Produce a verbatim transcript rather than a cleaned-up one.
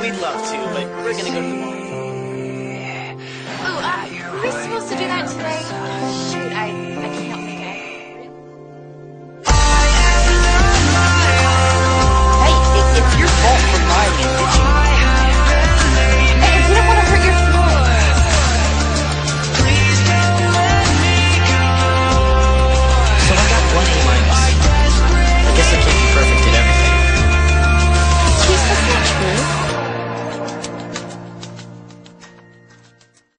We'd love to, but we're gonna go to the mall. Oh, um, were we supposed to do that today?